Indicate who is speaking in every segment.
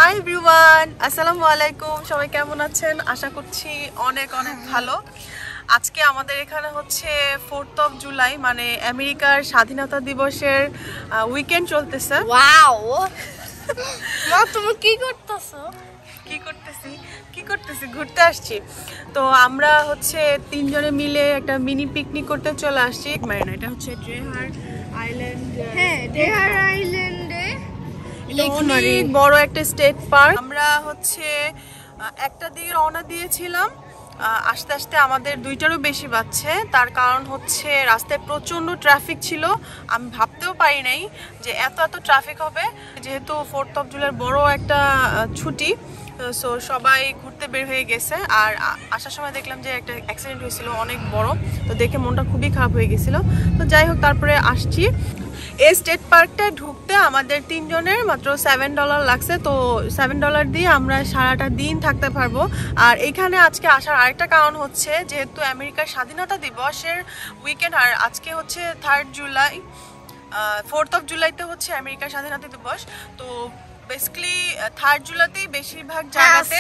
Speaker 1: Hi everyone, আসসালামু আলাইকুম। সবাই কেমন আছেন? আশা করছি অনেক অনেক ভালো। আজকে আমাদের এখানে হচ্ছে 4th of জুলাই, মানে আমেরিকার স্বাধীনতা দিবসের উইকেন্ড চলতেছে।
Speaker 2: ওয়াও মা, তুমি কি করতেছো?
Speaker 1: কি করতেছি ঘুরতে আসছি। তো আমরা হচ্ছে 3 জনে মিলে একটা মিনি পিকনিক করতে চলে আসছি। মানে এটা হচ্ছে ড্রেহার আইল্যান্ড।
Speaker 2: হ্যাঁ, ড্রেহার আইল্যান্ডে
Speaker 1: অনেক বড় একটা স্টেট পার্ক। আমরা হচ্ছে একটা দিকে রওনা দিয়েছিলাম, আস্তে আস্তে আমাদের 2টারও বেশি বাজছে। তার কারণ হচ্ছে রাস্তায় প্রচণ্ড ট্রাফিক ছিল। আমি ভাবতেও পারি নাই যে এত ট্রাফিক হবে, যেহেতু 4th of জুলাই বড় একটা ছুটি। সো সবাই ঘুরতে বের হয়ে গেছে। আর আসার সময় দেখলাম যে একটা অ্যাক্সিডেন্ট হয়েছিল অনেক বড়, তো দেখে মনটা খুবই খারাপ হয়ে গেছিলো। তো যাই হোক, তারপরে আসছি। এই স্টেট পার্কটা ঢুকতে আমাদের 3 জনের মাত্র $7 লাগছে। তো $7 দিয়ে আমরা সারাটা দিন থাকতে পারবো। আর এখানে আজকে আসার আরেকটা কারণ হচ্ছে, যেহেতু আমেরিকার স্বাধীনতা দিবসের উইকেন্ড, আর আজকে হচ্ছে 3rd জুলাই, 4th of জুলাইতে হচ্ছে আমেরিকার স্বাধীনতা দিবস। তো বেসিক্যালি 3rd জুলাইতেই বেশিরভাগ জায়গাতে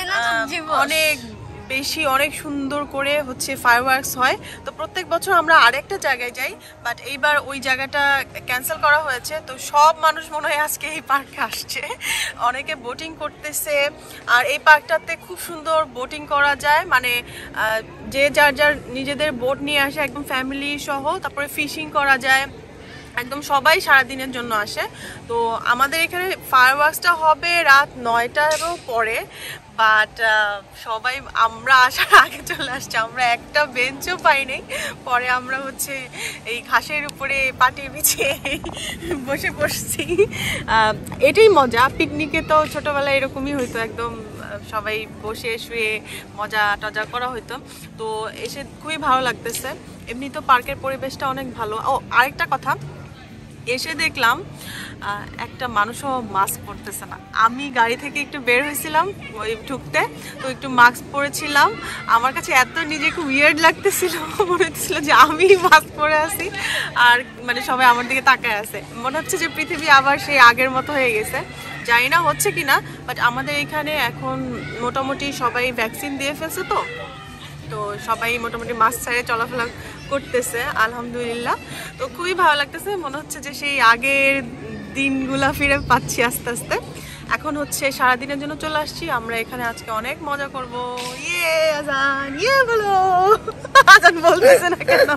Speaker 1: অনেক সুন্দর করে হচ্ছে ফায়ারওয়ার্কস হয়। তো প্রত্যেক বছর আমরা আরেকটা জায়গায় যাই, বাট এইবার ওই জায়গাটা ক্যান্সেল করা হয়েছে। তো সব মানুষ মনে হয় আজকে এই পার্কে আসছে, অনেকে বোটিং করতেছে। আর এই পার্কটাতে খুব সুন্দর বোটিং করা যায়, মানে যে যার নিজেদের বোট নিয়ে আসে, একদম ফ্যামিলি সহ। তারপরে ফিশিং করা যায়, একদম সবাই সারাদিনের জন্য আসে। তো আমাদের এখানে ফায়ারওয়ার্কসটা হবে রাত 9টারও পরে, বাট সবাই আমরা আসার আগে চলে আসছে। আমরা একটা বেঞ্চও পাইনি। পরে আমরা হচ্ছে এই ঘাসের উপরে পাটি বিছিয়ে বসে পড়ছি। এটাই মজা। পিকনিকে তো ছোটোবেলায় এরকমই হইতো, একদম সবাই বসে শুয়ে মজা টজা করা হইতো। তো এসে খুবই ভালো লাগতেছে। এমনি তো পার্কের পরিবেশটা অনেক ভালো। ও আরেকটা কথা, এসে দেখলাম একটা মানুষও মাস্ক পরতেছে না। আমি গাড়ি থেকে একটু বের হয়েছিলাম ওই ঢুকতে, তো একটু মাস্ক পরেছিলাম। আমার কাছে এত নিজেকে উইয়ার্ড লাগতেছিল, মনে হচ্ছিল যে আমি মাস্ক পরে আছি আর মানে সবাই আমার দিকে তাকায় আছে। মনে হচ্ছে যে পৃথিবী আবার সেই আগের মতো হয়ে গেছে। জানি না হচ্ছে কিনা, বাট আমাদের এখানে এখন মোটামুটি সবাই ভ্যাকসিন দিয়ে ফেলছে। তো সবাই মোটামুটি মাস্ক ছাড়ে চলাফেরা করতেছে, আলহামদুলিল্লাহ। তো খুবই ভালো লাগতেছে, মনে হচ্ছে যে সেই আগের দিনগুলা ফিরে পাচ্ছি আস্তে আস্তে। এখন হচ্ছে সারাদিনের জন্য চলে আসছি। আমরা এখানে আজকে অনেক মজা করব। ইয়ে আজান, ইয়ে বলো। আজান বলতেছে না কেন?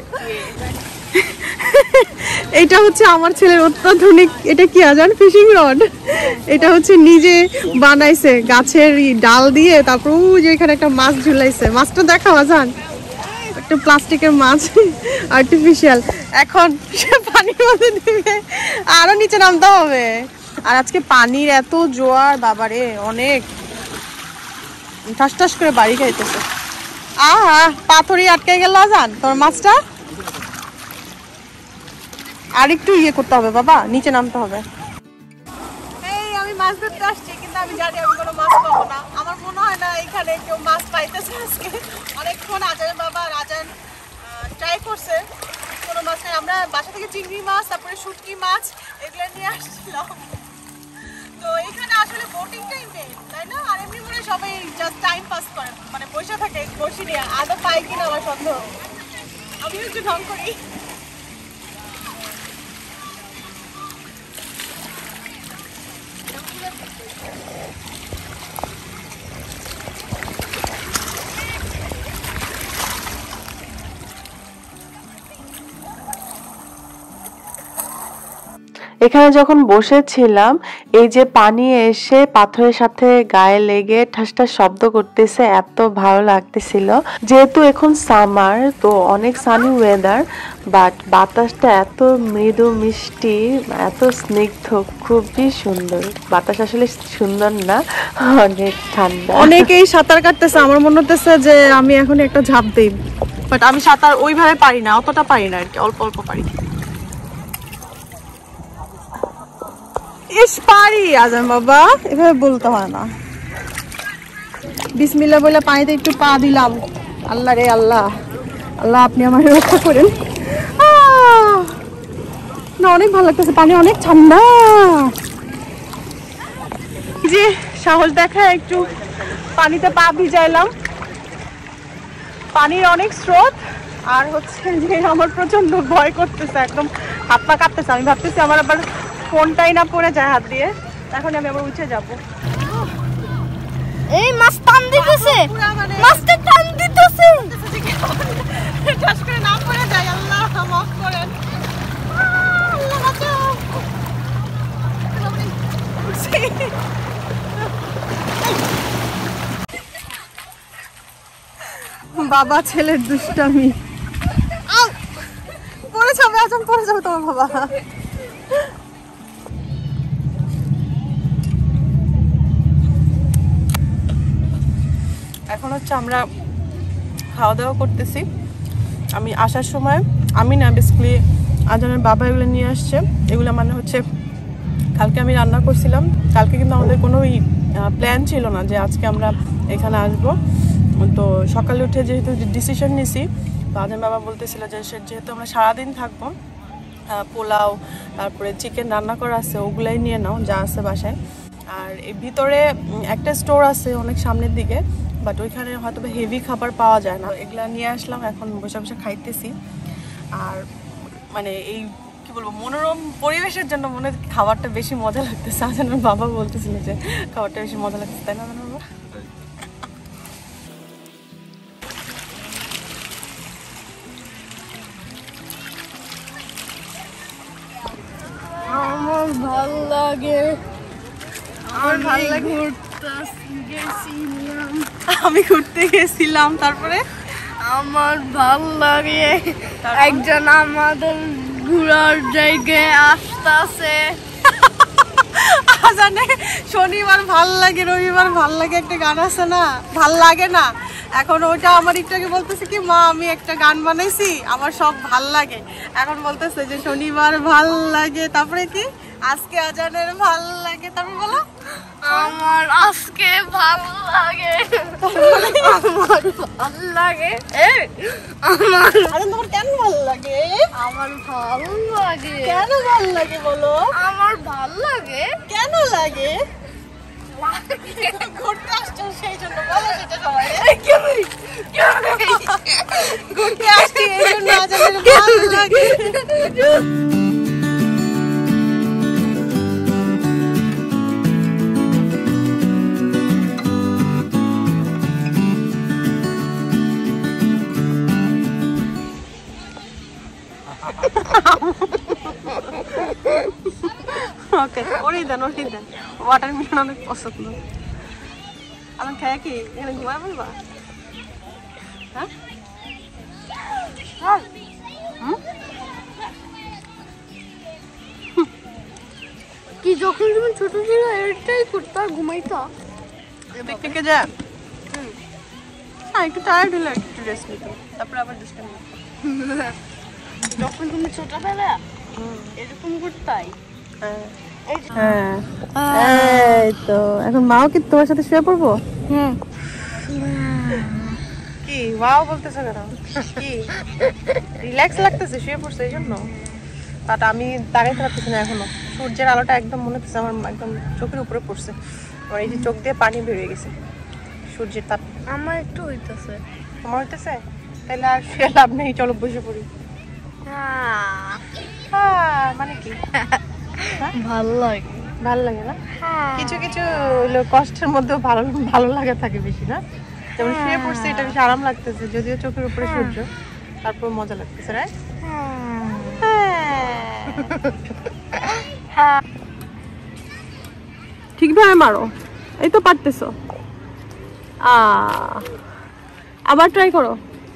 Speaker 1: এটা হচ্ছে আমার ছেলের অত্যাধুনিক, এটা কি আজান? Fishing rod. এটা হচ্ছে নিজে বানাইছে গাছের ডাল দিয়ে। তারপর যে এখানে একটা মাছ ঝুলাইছে। মাছটা দেখাও আজান, একটা প্লাস্টিকের মাছ, আর্টিফিশিয়াল। এখন সে পানির মধ্যে দিবে, আরো নিচে নামতে হবে। আর আজকে পানির এত জোয়ার, বাবারে, অনেক ঠাস ঠাস করে বাড়ি খাইতেছে। পাথরই আটকে গেল আজান তোর মাছটা। আর একটু ইয়ে করতে হবে বাবা, নিচে নামতে হবে। এই আমি মাছ ধরতে আসছি, কিন্তু আমি জানি আমি কোনো মাছ পাবো না। আমার মনে হয় না এখানে কেউ মাছ পাইতেছে আজকে। অনেকক্ষণ আজানের বাবা রাজান ট্রাই করছে, কোনো মাছ নেই। আমরা বাসা থেকে চিংড়ি মাছ, তারপরে শুটকি মাছ এগুলো নিয়ে আসছিলাম। তো এখানে আসলে বোটিংটাই মেন, তাই না? আর এমনি মনে সবাই জাস্ট টাইম পাস করে, মানে বসে থাকে বসে নিয়ে। আদৌ পাই কিনা আমার সন্দেহ। আমিও একটু ঢং করি।
Speaker 3: এখানে যখন বসেছিলাম, এই যে পানি এসে পাথরের সাথে গায়ে লেগে ঠাস ঠাস শব্দ করতেছে, এত ভালো লাগতেছিল। যেহেতু এখন সামার, তো অনেক সানি ওয়েদার, বাট বাতাসটা এত মৃদু মিষ্টি, এত স্নিগ্ধ, খুবই সুন্দর। বাতাস আসলে সুন্দর না, অনেক ঠান্ডা।
Speaker 1: অনেকেই সাঁতার কাটতেছে, আমার মনে হতেছে যে আমি এখন একটা ঝাঁপ দিই, বাট আমি সাঁতার ওইভাবে পারি না, অতটা পারি না আর কি, অল্প অল্প পারি। ইস পারি আজান বাবা, এভাবে বলতে হয় না। বিসমিল্লাহ বলে পানিতে একটু পা দিলাম। আল্লাহ রে আল্লাহ, আল্লাহ আপনি আমার রক্ষা করেন। না অনেক ভালো লাগতেছে, পানি অনেক ঠান্ডা। যে সাহস দেখা একটু পানিতে পা ভিজাইলাম। পানির অনেক স্রোত, আর হচ্ছে যে আমার প্রচন্ড ভয় করতেছে, একদম হাত পা কাঁপতেছে। আমি ভাবতেছি আমার আবার ফোনটাই না পড়ে যায় হাত দিয়ে, এখন আমি আবার উঠে যাবো।
Speaker 2: এই মাছ টান দিতেছে, মাছটা টান দিতেছে।
Speaker 1: ঠাস করে না পড়ে যায়, আল্লাহ মাফ করেন, আল্লাহ বাঁচাও। বাবা ছেলের দুষ্টামি, পড়ে যাবে, আজম পড়ে যাবে তোমার বাবা। এখন হচ্ছে আমরা খাওয়া দাওয়া করতেছি। আমি আসার সময় আমি না বেসিক্যালি আজানের বাবা এগুলো নিয়ে আসছে। এগুলো মানে হচ্ছে কালকে আমি রান্না করছিলাম। কালকে কিন্তু আমাদের কোনো প্ল্যান ছিল না যে আজকে আমরা এখানে আসব। তো সকালে উঠে যেহেতু ডিসিশন নিছি, তো আজান বাবা বলতেছিল যে যেহেতু আমরা সারাদিন থাকবো, পোলাও তারপরে চিকেন রান্না করা আছে, ওগুলাই নিয়ে নাও যা আছে বাসায়। আর এই ভিতরে একটা স্টোর আছে অনেক সামনের দিকে, বাট ওইখানে হয়তো হেভি খাবার পাওয়া যায় না। এগুলা নিয়ে আসলাম, এখন বসে বসে খাইতেছি। আর মানে এই কি বলবো, মনোরম পরিবেশের জন্য মনে হয় খাবারটা বেশি মজা লাগতেছে। আজানের বাবা বলতেছিল যে খাবারটা বেশি মজা লাগতেছে, তাই না আজানের বাবা?
Speaker 2: আমার ভাল লাগে,
Speaker 1: আমার ভালো লাগে।
Speaker 2: গেছিলাম,
Speaker 1: আমি ঘুরতে গেছিলাম, তারপরে
Speaker 2: আমার ভাল লাগে। একজন আমাদের ঘোরার জায়গায় আসতেছে।
Speaker 1: জানে শনিবার ভাল লাগে, রবিবার ভাল লাগে, একটা গান আছে না, ভাল লাগে না। এখন ওটা আমার একটু আগে বলতেছে কি, মা আমি একটা গান বানাইছি, আমার সব ভাল লাগে। এখন বলতেছে যে শনিবার ভাল লাগে, তারপরে কি আজকে আজানের ভাল লাগে, তারপর বলো
Speaker 2: আমার আজকে ভাল লাগে, আমার ভাল লাগে। আমার
Speaker 1: আরে তোমার কেন ভাল লাগে?
Speaker 2: আমার ভাল লাগে।
Speaker 1: কেন ভাল লাগে বলো?
Speaker 2: আমার ভাল লাগে।
Speaker 1: কেন লাগে? ঘুরতে আসছো সেই জন্য বলো সেটা সবাই। ঘুরতে আসছি এই জন্য আজানের ভাল লাগে। ওকে, ওরেই দেন, ওরেই দেন। ওয়াটারমেলন অনেক পছন্দ। আমি খাই কি এখানে ঘুমায় বলবা? হ্যাঁ,
Speaker 2: কি যখন তুমি ছোট ছিল এটাই করতে ঘুমাইতো?
Speaker 1: পিকনিকে যা একটু টায়ার্ড হলে একটু রেস্ট নিত, তারপরে আবার দুষ্টামি।
Speaker 2: যখন তুমি ছোটবেলা এরকম করতাই।
Speaker 1: হ্যাঁ, এই তো এখন মাও কি তোমার সাথে শুয়ে পড়বো?
Speaker 2: হ্যাঁ,
Speaker 1: কি ওয়াও বলতেছো কেন? কি রিল্যাক্স লাগতেছে, শুয়ে পড়ছে এই জন্য? বাট আমি তাকাইতে পারতেছি না এখনো। সূর্যের আলোটা একদম মনে হচ্ছে আমার একদম চোখের উপরে পড়ছে। আমার এই যে চোখ দিয়ে পানি বেরিয়ে গেছে সূর্যের তাপ।
Speaker 2: আমার একটু হইতাছে।
Speaker 1: তোমার হইতেছে? তাহলে আর শুয়ে লাভ নেই, চলো বসে পড়ি। মানে কি
Speaker 2: ভাল লাগে,
Speaker 1: ভাল লাগে না? কিছু কিছু কষ্টের মধ্যেও ভালো ভালো লাগা থাকে বেশি না? যেমন শুয়ে পড়ছে, এটা বেশি আরাম লাগতেছে, যদিও চোখের উপরে সূর্য, তারপর মজা লাগতেছে, রাইট? ঠিকভাবে মারো, এই তো পারতেছো। আবার ট্রাই করো।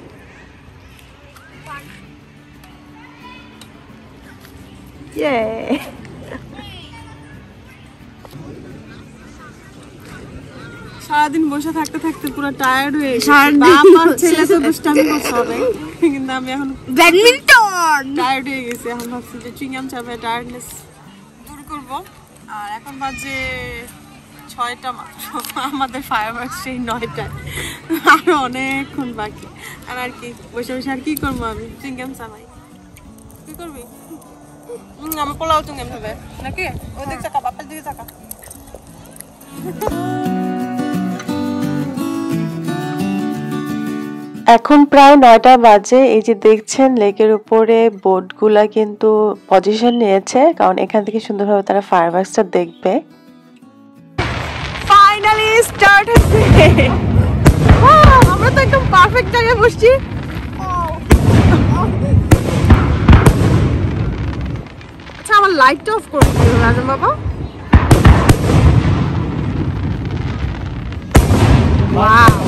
Speaker 1: সারাদিন বসে থাকতে থাকতে পুরো টায়ার্ড হয়ে গেছে। বাপ আর ছেলে তো দুষ্টামি করছে অনেক, কিন্তু আমি এখন
Speaker 2: ব্যাডমিন্টন
Speaker 1: টায়ার্ড হয়ে গেছি। এখন ভাবছি যে চুইংগাম চাপে টায়ার্ডনেস দূর করব। আর এখন বাজে 6টা মাত্র, আমাদের ফায়ারওয়ার্কস সেই 9টায়, আরো অনেকক্ষণ বাকি। আর কি বসে বসে আর কি করবো, আমি চুইংগাম চাপাই। কি করবি? আমার পোলাও চুইংগাম খাবে নাকি? ওই দিক চাকা, বাপের দিকে চাকা।
Speaker 3: এখন প্রায় 9টা বাজে। এই যে দেখছেন লেকের উপরে বোটগুলা কিন্তু পজিশন নিয়েছে, কারণ এখান থেকে সুন্দরভাবে তারা ফায়ারওয়ার্কসটা দেখবে।
Speaker 1: ফাইনালি স্টার্ট হচ্ছে। আমরা তো একদম পারফেক্ট জায়গায় বসছি। আচ্ছা, আমার লাইটটা অফ করে দিও রাজন বাবা। ওয়াও,